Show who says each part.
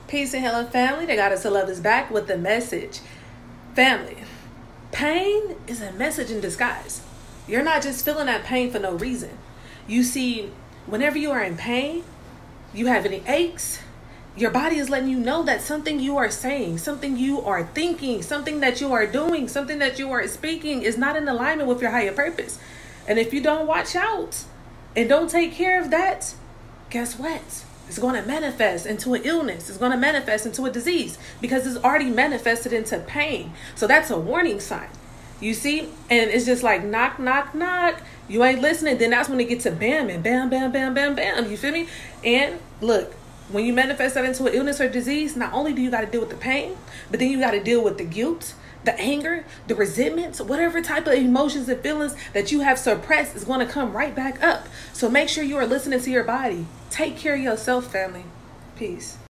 Speaker 1: Peace and healing, family. The Goddess of Love is back with the message. Family, pain is a message in disguise. You're not just feeling that pain for no reason. You see, whenever you are in pain, you have any aches, your body is letting you know that something you are saying, something you are thinking, something that you are doing, something that you are speaking is not in alignment with your higher purpose. And if you don't watch out and don't take care of that, guess what? It's going to manifest into an illness. It's going to manifest into a disease because it's already manifested into pain. So that's a warning sign. You see? And it's just like knock, knock, knock. You ain't listening. Then that's when it gets to bam and bam, bam, bam, bam, bam. You feel me? And look, when you manifest that into an illness or disease, not only do you got to deal with the pain, but then you got to deal with the guilt, the anger, the resentment, whatever type of emotions and feelings that you have suppressed is going to come right back up. So make sure you are listening to your body. Take care of yourself, family. Peace.